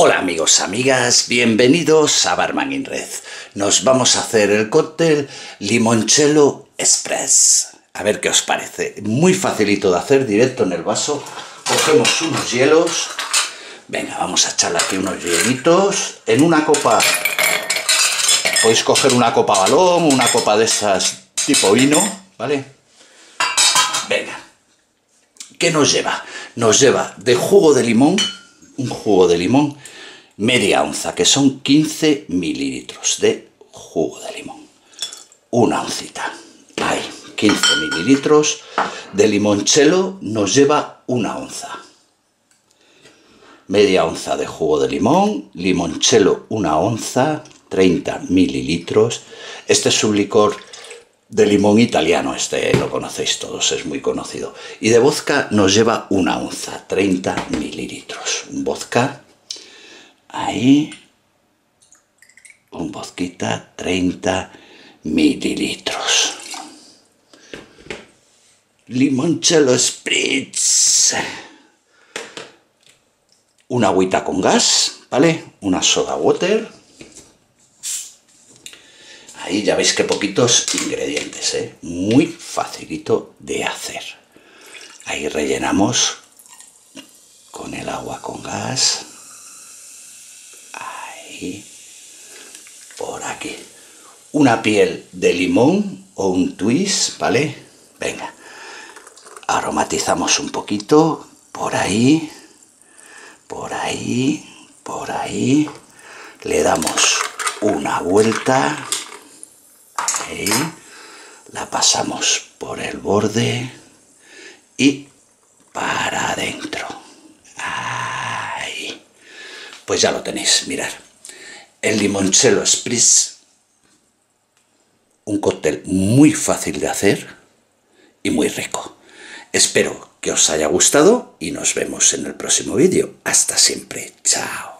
Hola amigos, amigas, bienvenidos a Barman in Red. Nos vamos a hacer el cóctel Limoncello Express. A ver qué os parece. Muy facilito de hacer, directo en el vaso. Cogemos unos hielos. Venga, vamos a echarle aquí unos hielitos. En una copa, podéis coger una copa balón, una copa de esas tipo vino, ¿vale? Venga. ¿Qué nos lleva? Nos lleva de jugo de limón, un jugo de limón, media onza, que son 15 mililitros de jugo de limón. Una oncita. Ahí, 15 mililitros de limoncello nos lleva una onza. Media onza de jugo de limón, limoncello una onza, 30 mililitros. Este es un licor de limón italiano, este lo conocéis todos, es muy conocido. Y de vodka nos lleva una onza, 30 mililitros. Un vodka, ahí, un vodka, 30 mililitros. Limoncello Spritz. Una agüita con gas, ¿vale? Una soda water. Ahí ya veis que poquitos ingredientes, ¿eh? Muy facilito de hacer. Ahí rellenamos con el agua con gas. Ahí. Por aquí. Una piel de limón o un twist, ¿vale? Venga. Aromatizamos un poquito. Por ahí. Por ahí. Por ahí. Le damos una vuelta. Ahí, la pasamos por el borde y para adentro. Ahí. Pues ya lo tenéis, mirad. El limoncello Spritz, un cóctel muy fácil de hacer y muy rico. Espero que os haya gustado y nos vemos en el próximo vídeo. Hasta siempre. Chao.